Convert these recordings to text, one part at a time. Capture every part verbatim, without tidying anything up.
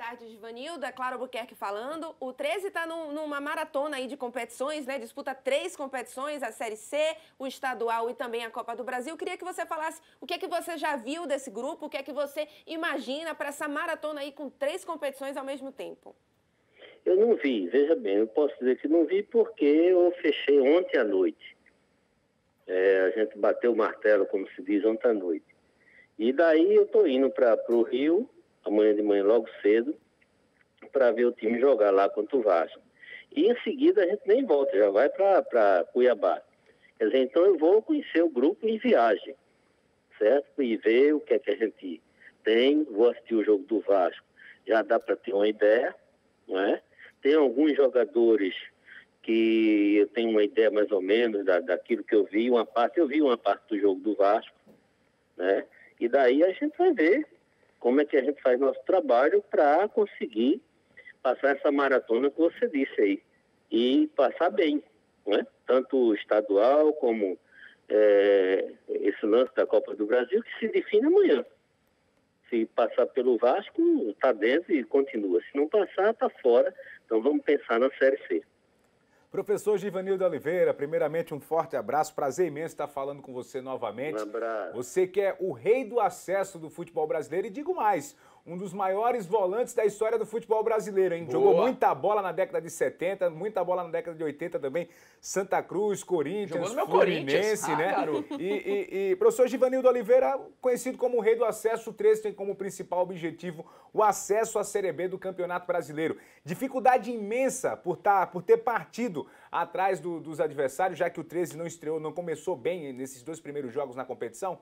tarde, Givanildo. É Clara Albuquerque falando. O treze está num, numa maratona aí de competições, né? Disputa três competições, a Série C, o Estadual e também a Copa do Brasil. Queria que você falasse o que é que você já viu desse grupo, o que é que você imagina para essa maratona aí com três competições ao mesmo tempo. Eu não vi, veja bem, eu posso dizer que não vi porque eu fechei ontem à noite. É, a gente bateu o martelo, como se diz, ontem à noite. E daí eu estou indo para o Rio, amanhã de manhã logo cedo, para ver o time jogar lá contra o Vasco. E em seguida a gente nem volta, já vai para Cuiabá. Quer dizer, então eu vou conhecer o grupo em viagem, certo? E ver o que é que a gente tem, vou assistir o jogo do Vasco, já dá para ter uma ideia, não é? Tem alguns jogadores que eu tenho uma ideia mais ou menos da, daquilo que eu vi, uma parte, eu vi uma parte do jogo do Vasco, né? E daí a gente vai ver como é que a gente faz nosso trabalho para conseguir passar essa maratona que você disse aí. E passar bem, né? Tanto o estadual como é, esse lance da Copa do Brasil, que se define amanhã. Se passar pelo Vasco, está dentro e continua. Se não passar, está fora. Então vamos pensar na Série C. Professor Givanildo Oliveira, primeiramente um forte abraço, prazer imenso estar falando com você novamente. Um abraço. Você que é o rei do acesso do futebol brasileiro e digo mais, um dos maiores volantes da história do futebol brasileiro, hein? Jogou muita bola na década de setenta, muita bola na década de oitenta também, Santa Cruz, Corinthians, Fluminense, né? Ah, e, e, e professor Givanildo Oliveira, conhecido como o rei do acesso, o treze tem como principal objetivo o acesso à Série B do Campeonato Brasileiro. Dificuldade imensa por, tá, por ter partido atrás do, dos adversários, já que o treze não estreou, não começou bem nesses dois primeiros jogos na competição?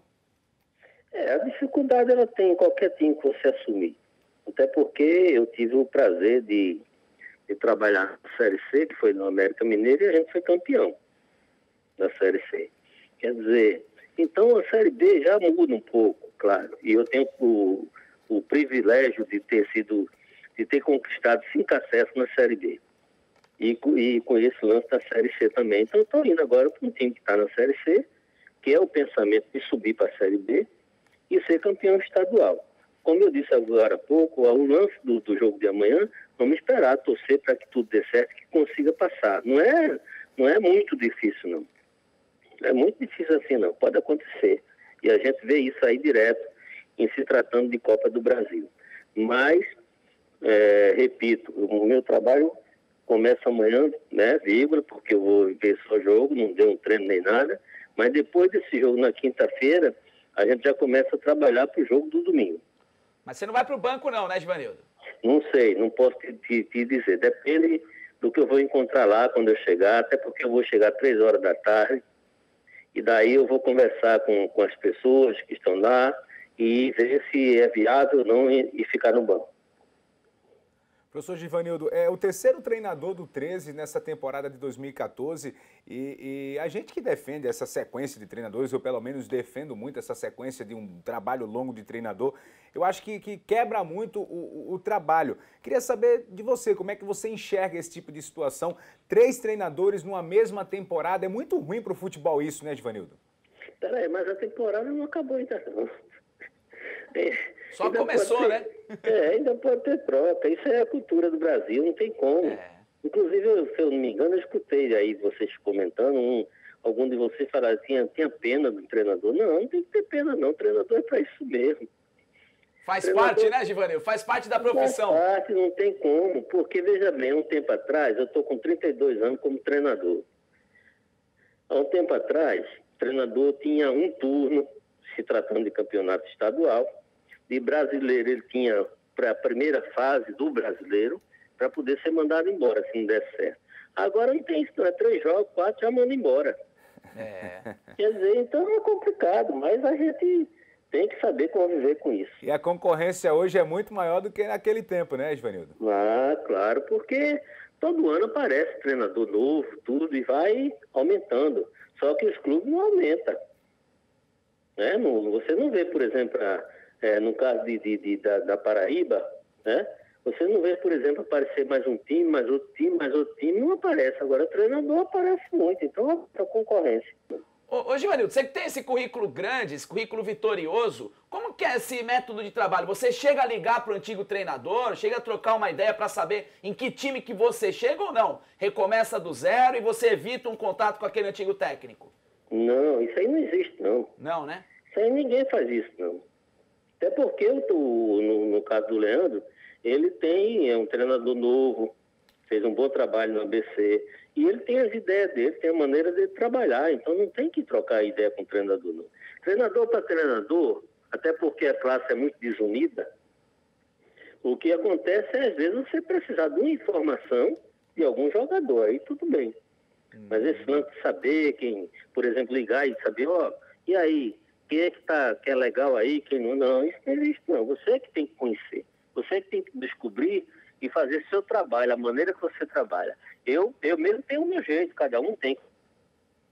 É, a dificuldade ela tem em qualquer time que você assumir. Até porque eu tive o prazer de, de trabalhar na Série C, que foi no América Mineiro, e a gente foi campeão da Série C. Quer dizer, então a Série B já muda um pouco, claro. E eu tenho o, o privilégio de ter sido, de ter conquistado cinco acessos na Série B. E, e com esse lance da Série C também. Então eu estou indo agora para um time que está na Série C, que é o pensamento de subir para a Série B, e ser campeão estadual. Como eu disse agora há pouco, o lance do, do jogo de amanhã, vamos esperar, torcer para que tudo dê certo, que consiga passar. Não é, não é muito difícil, não. Não é muito difícil assim, não. Pode acontecer. E a gente vê isso aí direto em se tratando de Copa do Brasil. Mas, é, repito, o meu trabalho começa amanhã, né, vírgula, porque eu vou ver só jogo, não deu um treino nem nada, mas depois desse jogo na quinta-feira, a gente já começa a trabalhar para o jogo do domingo. Mas você não vai para o banco não, né, Givanildo? Não sei, não posso te, te, te dizer. Depende do que eu vou encontrar lá quando eu chegar, até porque eu vou chegar às três horas da tarde, e daí eu vou conversar com, com as pessoas que estão lá e ver se é viável ou não e, e ficar no banco. Professor Givanildo, é o terceiro treinador do treze nessa temporada de dois mil e quatorze e, e a gente que defende essa sequência de treinadores, eu pelo menos defendo muito essa sequência de um trabalho longo de treinador, eu acho que, que quebra muito o, o, o trabalho. Queria saber de você, como é que você enxerga esse tipo de situação? Três treinadores numa mesma temporada, é muito ruim para o futebol isso, né, Givanildo? Peraí, mas a temporada não acabou ainda não. É, Só começou, ter, né? É, ainda pode ter troca. Isso é a cultura do Brasil, não tem como. É. Inclusive, eu, se eu não me engano, eu escutei aí vocês comentando, um, algum de vocês falaram que tinha, tinha pena do treinador. Não, não tem que ter pena não, o treinador é para isso mesmo. Faz treinador, parte, né, Givanildo? Faz parte da profissão. Faz parte, não tem como, porque veja bem, um tempo atrás, eu estou com trinta e dois anos como treinador. Há um tempo atrás, o treinador tinha um turno, se tratando de campeonato estadual. De brasileiro, ele tinha para a primeira fase do brasileiro para poder ser mandado embora, se não desse certo. Agora não tem isso, não é três jogos, quatro já manda embora. É. Quer dizer, então é complicado, mas a gente tem que saber conviver com isso. E a concorrência hoje é muito maior do que naquele tempo, né, Givanildo? Ah, claro, porque todo ano aparece treinador novo, tudo, e vai aumentando. Só que os clubes não aumentam. Né? Não, você não vê, por exemplo, a, é, no caso de, de, de, da, da Paraíba, né? Você não vê, por exemplo, aparecer mais um time, mais outro time, mais outro time, não aparece. Agora, o treinador aparece muito, então é a concorrência. Ô, ô Givanildo, você que tem esse currículo grande, esse currículo vitorioso, como que é esse método de trabalho? Você chega a ligar para o antigo treinador, chega a trocar uma ideia para saber em que time que você chega ou não? Recomeça do zero e você evita um contato com aquele antigo técnico? Não, isso aí não existe, não. Não, né? Isso aí ninguém faz isso, não. Até porque, eu tô, no, no caso do Leandro, ele tem, é um treinador novo, fez um bom trabalho no A B C, e ele tem as ideias dele, tem a maneira de trabalhar, então não tem que trocar ideia com o treinador, não. Treinador para treinador, até porque a classe é muito desunida, o que acontece é, às vezes, você precisar de uma informação de algum jogador, aí tudo bem. Hum. Mas esse lance de saber quem, por exemplo, ligar e saber, ó, e aí, quem é que, tá, que é legal aí, quem não, não, isso não existe, não. Você é que tem que conhecer, você é que tem que descobrir e fazer seu trabalho, a maneira que você trabalha. Eu, eu mesmo tenho o meu jeito, cada um tem